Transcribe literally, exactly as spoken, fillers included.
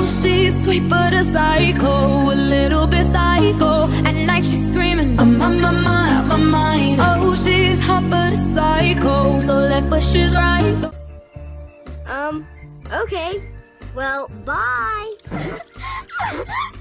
Oh, she's sweet but a psycho, a little bit psycho. At night she's screaming, I'm on my mind, my mind. Oh, she's hot but a psycho, so left but she's right. Um, okay. Well, bye.